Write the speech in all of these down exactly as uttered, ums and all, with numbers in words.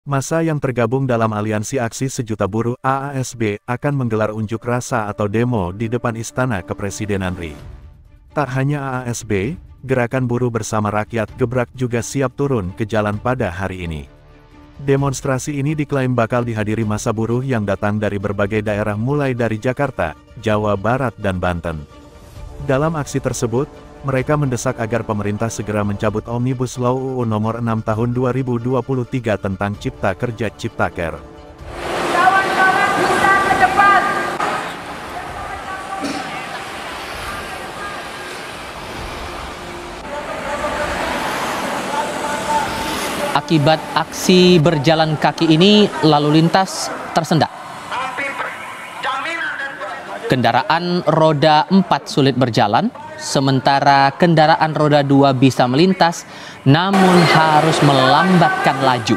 Massa yang tergabung dalam Aliansi Aksi Sejuta Buruh A A S B akan menggelar unjuk rasa atau demo di depan Istana Kepresidenan R I. Tak hanya A A S B, Gerakan Buruh Bersama Rakyat Gebrak juga siap turun ke jalan pada hari ini. Demonstrasi ini diklaim bakal dihadiri massa buruh yang datang dari berbagai daerah mulai dari Jakarta, Jawa Barat dan Banten. Dalam aksi tersebut, mereka mendesak agar pemerintah segera mencabut Omnibus Law U U Nomor enam Tahun dua ribu dua puluh tiga tentang Cipta Kerja Ciptaker. Kawan-kawan kita ke depan. Akibat aksi berjalan kaki ini, lalu lintas tersendat. Kendaraan roda empat sulit berjalan, sementara kendaraan roda dua bisa melintas, namun harus melambatkan laju.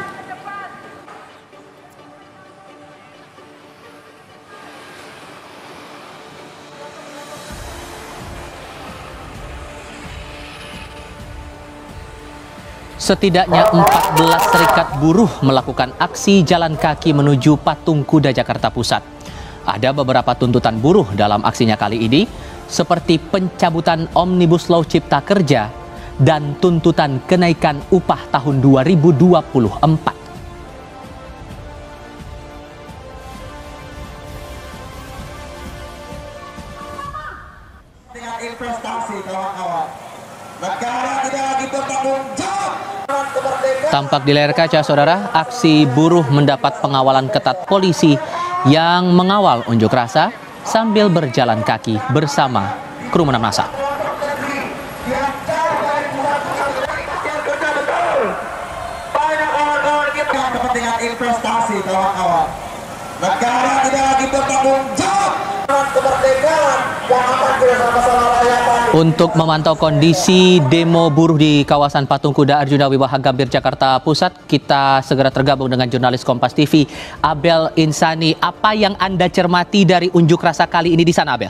Setidaknya empat belas serikat buruh melakukan aksi jalan kaki menuju Patung Kuda Jakarta Pusat. Ada beberapa tuntutan buruh dalam aksinya kali ini, seperti pencabutan Omnibus Law Cipta Kerja dan tuntutan kenaikan upah tahun dua ribu dua puluh empat. Dengan investasi kawan-kawan, negara tidak lagi bertanggung jawab. Tampak di layar kaca, saudara, aksi buruh mendapat pengawalan ketat polisi yang mengawal unjuk rasa sambil berjalan kaki bersama kerumunan massa. Kepentingan investasi kawan-kawan, negara tidak lagi bertanggung jawab. Kemerdekaan yang akan bersama-sama rakyat. Untuk memantau kondisi demo buruh di kawasan Patung Kuda Arjuna Wiwaha Gambir Jakarta Pusat, kita segera tergabung dengan jurnalis Kompas T V Abel Insani. Apa yang Anda cermati dari unjuk rasa kali ini di sana, Abel?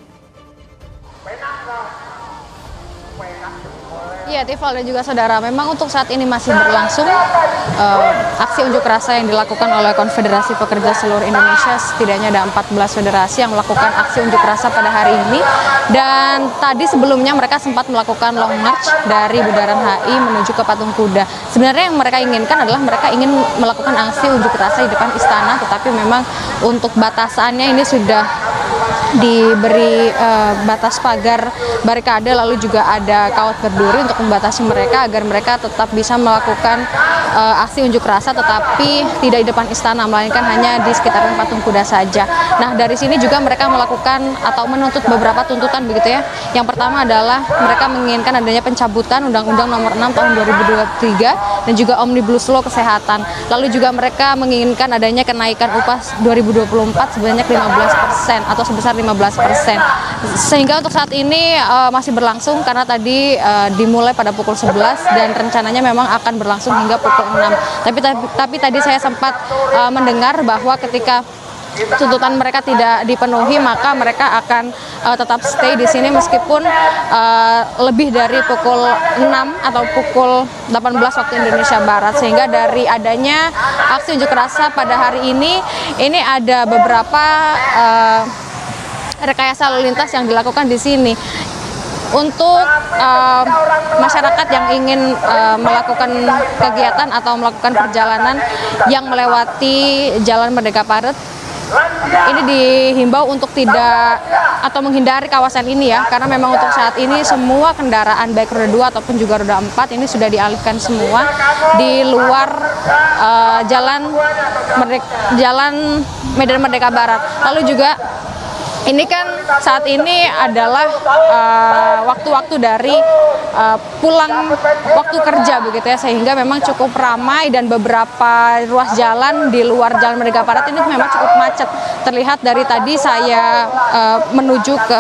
Iya, Tifal dan juga saudara, memang untuk saat ini masih berlangsung uh, aksi unjuk rasa yang dilakukan oleh Konfederasi Pekerja Seluruh Indonesia. Setidaknya ada empat belas federasi yang melakukan aksi unjuk rasa pada hari ini. Dan tadi sebelumnya mereka sempat melakukan long march dari Bundaran H I menuju ke Patung Kuda. Sebenarnya yang mereka inginkan adalah mereka ingin melakukan aksi unjuk rasa di depan istana, tetapi memang untuk batasannya ini sudah diberi uh, batas pagar barikade, lalu juga ada kawat berduri untuk membatasi mereka agar mereka tetap bisa melakukan uh, aksi unjuk rasa, tetapi tidak di depan istana, melainkan hanya di sekitaran Patung Kuda saja. Nah, dari sini juga mereka melakukan atau menuntut beberapa tuntutan begitu ya. Yang pertama adalah mereka menginginkan adanya pencabutan Undang-Undang Nomor enam Tahun dua ribu dua puluh tiga dan juga Omnibus Law Kesehatan. Lalu juga mereka menginginkan adanya kenaikan upah dua ribu dua puluh empat sebanyak lima belas persen atau sebesar lima belas persen. Sehingga untuk saat ini uh, masih berlangsung karena tadi uh, dimulai pada pukul sebelas dan rencananya memang akan berlangsung hingga pukul enam. Tapi tapi, tapi tadi saya sempat uh, mendengar bahwa ketika tuntutan mereka tidak dipenuhi, maka mereka akan uh, tetap stay di sini meskipun uh, lebih dari pukul enam atau pukul delapan belas waktu Indonesia Barat. Sehingga dari adanya aksi unjuk rasa pada hari ini, ini ada beberapa uh, rekayasa lalu lintas yang dilakukan di sini. Untuk uh, masyarakat yang ingin uh, melakukan kegiatan atau melakukan perjalanan yang melewati Jalan Merdeka Barat, ini dihimbau untuk tidak atau menghindari kawasan ini ya, karena memang untuk saat ini semua kendaraan baik roda dua ataupun juga roda empat ini sudah dialihkan semua di luar uh, jalan Merdeka, Jalan Medan Merdeka Barat. Lalu juga ini kan saat ini adalah waktu-waktu uh, dari uh, pulang waktu kerja begitu ya, sehingga memang cukup ramai dan beberapa ruas jalan di luar Jalan Merdeka Barat ini memang cukup macet. Terlihat dari tadi saya uh, menuju ke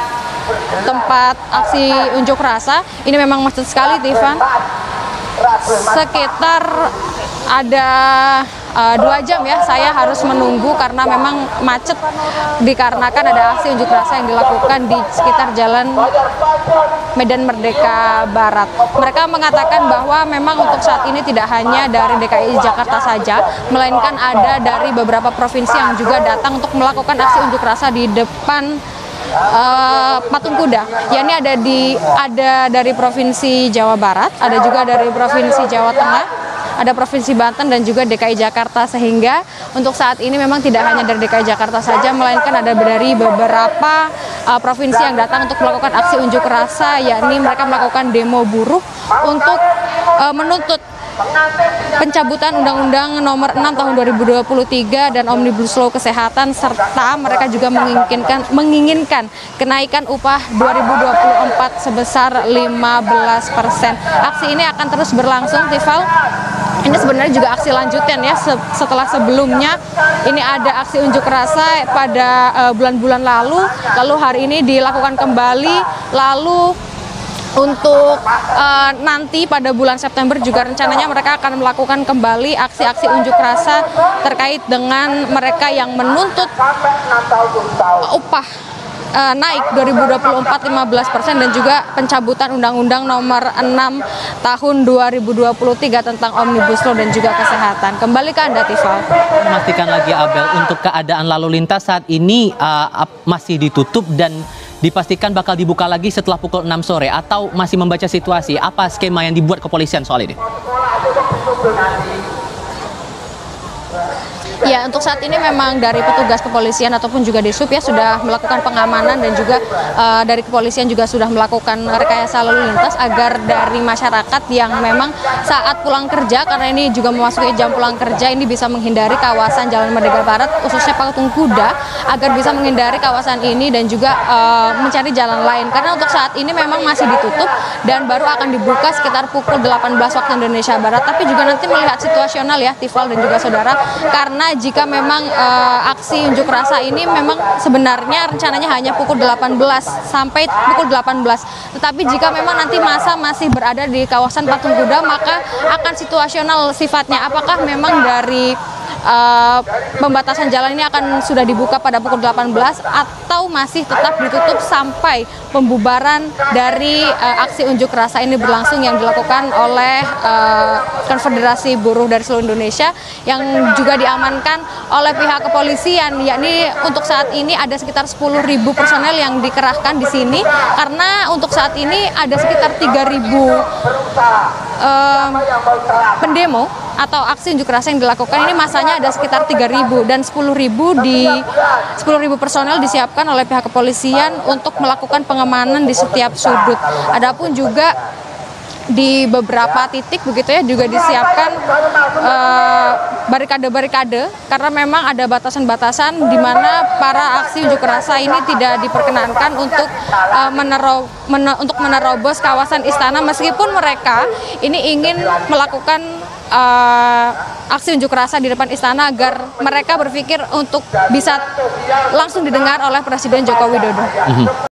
tempat aksi unjuk rasa, ini memang macet sekali, Tiffan. Sekitar ada uh, dua jam ya saya harus menunggu karena memang macet dikarenakan ada aksi unjuk rasa yang dilakukan di sekitar jalan Medan Merdeka Barat. Mereka mengatakan bahwa memang untuk saat ini tidak hanya dari D K I Jakarta saja, melainkan ada dari beberapa provinsi yang juga datang untuk melakukan aksi unjuk rasa di depan Uh, patung kuda, yakni ada di ada dari provinsi Jawa Barat, ada juga dari provinsi Jawa Tengah, ada provinsi Banten dan juga D K I Jakarta, sehingga untuk saat ini memang tidak hanya dari D K I Jakarta saja, melainkan ada dari beberapa uh, provinsi yang datang untuk melakukan aksi unjuk rasa, yakni mereka melakukan demo buruh untuk uh, menuntut pencabutan Undang-Undang Nomor enam Tahun dua ribu dua puluh tiga dan Omnibus Law Kesehatan, serta mereka juga menginginkan menginginkan kenaikan upah dua ribu dua puluh empat sebesar lima belas persen. Aksi ini akan terus berlangsung, Tifal. Ini sebenarnya juga aksi lanjutan ya, setelah sebelumnya ini ada aksi unjuk rasa pada bulan-bulan uh, lalu, lalu hari ini dilakukan kembali, lalu untuk uh, nanti pada bulan September juga rencananya mereka akan melakukan kembali aksi-aksi unjuk rasa terkait dengan mereka yang menuntut upah uh, naik dua ribu dua puluh empat lima belas persen dan juga pencabutan Undang-Undang Nomor enam Tahun dua ribu dua puluh tiga tentang Omnibus Law dan juga kesehatan. Kembali ke Anda, Tifal. Memastikan lagi, Abel, untuk keadaan lalu lintas saat ini uh, masih ditutup dan dipastikan bakal dibuka lagi setelah pukul enam sore, atau masih membaca situasi? Apa skema yang dibuat kepolisian soal ini? Ya, untuk saat ini memang dari petugas kepolisian ataupun juga Disub ya sudah melakukan pengamanan dan juga uh, dari kepolisian juga sudah melakukan rekayasa lalu lintas agar dari masyarakat yang memang saat pulang kerja, karena ini juga memasuki jam pulang kerja, ini bisa menghindari kawasan Jalan Merdeka Barat khususnya Patung Kuda, agar bisa menghindari kawasan ini dan juga uh, mencari jalan lain, karena untuk saat ini memang masih ditutup dan baru akan dibuka sekitar pukul delapan belas waktu Indonesia Barat. Tapi juga nanti melihat situasional ya, Tifal dan juga saudara, karena jika memang uh, aksi unjuk rasa ini memang sebenarnya rencananya hanya pukul delapan belas sampai pukul delapan belas, tetapi jika memang nanti masa masih berada di kawasan Patung Kuda, maka akan situasional sifatnya, apakah memang dari uh, pembatasan jalan ini akan sudah dibuka pada pukul delapan belas atau masih tetap ditutup sampai pembubaran dari uh, aksi unjuk rasa ini berlangsung yang dilakukan oleh uh, Konfederasi Buruh dari seluruh Indonesia yang juga diamankan oleh pihak kepolisian, yakni untuk saat ini ada sekitar sepuluh ribu personel yang dikerahkan di sini, karena untuk saat ini ada sekitar tiga ribu uh, pendemo atau aksi unjuk rasa yang dilakukan ini, masanya ada sekitar tiga ribu dan sepuluh ribu di sepuluh ribu personel disiapkan oleh pihak kepolisian untuk melakukan pengamanan di setiap sudut. Adapun juga di beberapa titik begitu ya juga disiapkan barikade-barikade uh, karena memang ada batasan-batasan di mana para aksi unjuk rasa ini tidak diperkenankan untuk uh, menero, men, untuk menerobos kawasan istana, meskipun mereka ini ingin melakukan uh, aksi unjuk rasa di depan istana agar mereka berpikir untuk bisa langsung didengar oleh Presiden Joko Widodo. Mm-hmm.